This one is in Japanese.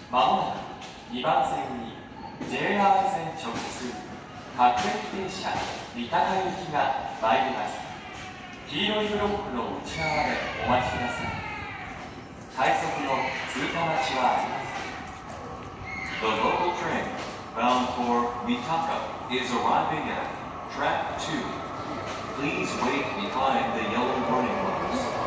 まもなく2番線に JR 線直通各駅停車三鷹行きが参ります。黄色いブロックの内側でお待ちください。快速の通過待ちはありません。The local train bound for Mitaka is arriving at track 2. Please wait behind the yellow warning lights.